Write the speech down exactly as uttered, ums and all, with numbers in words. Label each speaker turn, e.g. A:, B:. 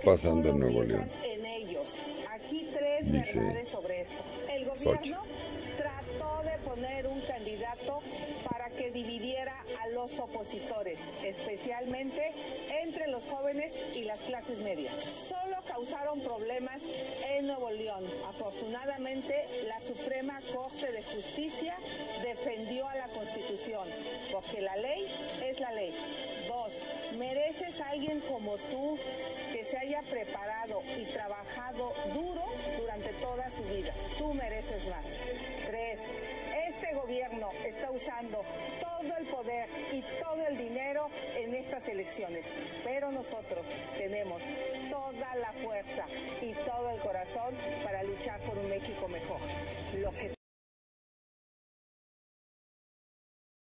A: pasando en Nuevo León?
B: En ellos. Aquí tres
A: Dice
B: verdades sobre esto. El gobierno
A: Xochitl.
B: trató de poner un candidato para que dividiera a los opositores, especialmente entre los jóvenes y las clases medias. Solo causaron problemas en Nuevo León. Afortunadamente, la Suprema Corte de Justicia defendió a la Constitución, porque la ley es la ley. Dos, mereces a alguien como tú que se haya preparado y trabajado duro durante toda su vida. Tú mereces más. Tres, este gobierno está usando todo el poder y todo el dinero en estas elecciones, pero nosotros tenemos toda la fuerza y todo el corazón para luchar por un México mejor.